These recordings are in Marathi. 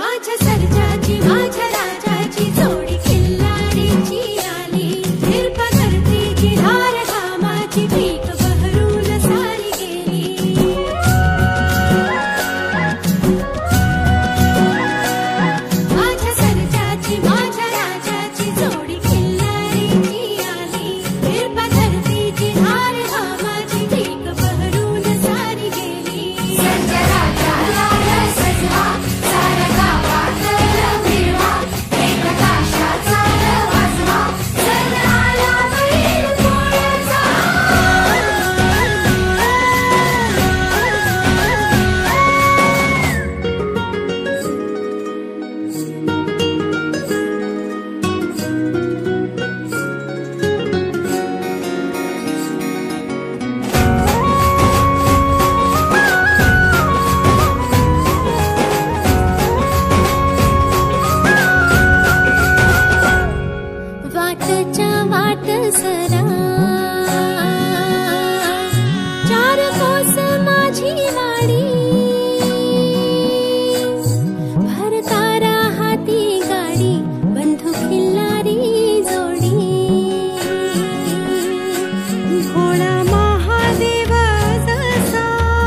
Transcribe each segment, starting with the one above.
माझ्या सर्जाची माझ्या राजाची जोडी खिल्लारीची आली हिरप करतीची धार घामाची पीक बहरून सारी गेली माझ्या सर्जाची माझ्या राजाची जोडी खिल्लारीची आली हिरप करतीची धार घामाची पीक बहरून सारी गेली सर्जा राजाला सजवा सारा गावात फिरवा एक ताशाचा वाजवा सण आला बैल पोळ्याचा वाटच्या वाट सरा चार कोस माझी वाडी भरतारा हाती गाडी बंधू खिल्लारी जोडी भोळा महादेव जसा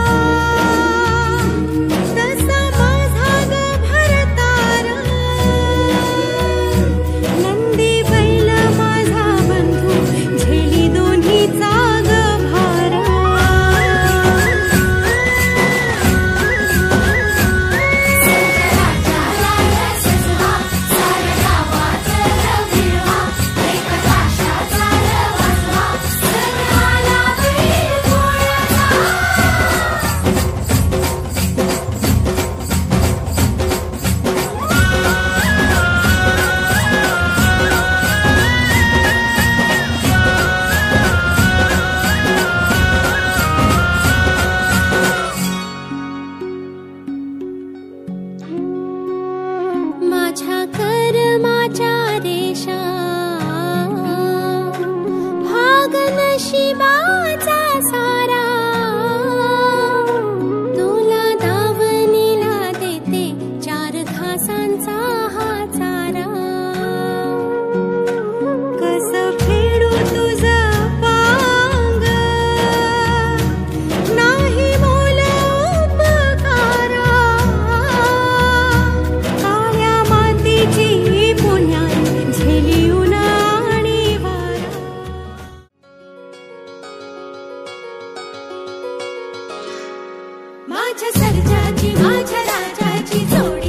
तसा माझा ग भरतारा नंदी बैल माझा बंधू झेली दोन्हीचा ग भारा राजाला सजवा साऱ्या गावात फिरवा एक ताशाचा वाजवा सण आला बैल पोळ्याचा माझ्या कर्माच्या रेषा भाग नशिबाचा सारा तुला दावणीला देते चार घासांचा हा चारा कसं फेडू तुझं पांग नाही मोल उपकारा काळ्या मातीची पुण्यात झेली उन्हाळी वारा माझ्या सर्जाची माझ्या राजाची जोडी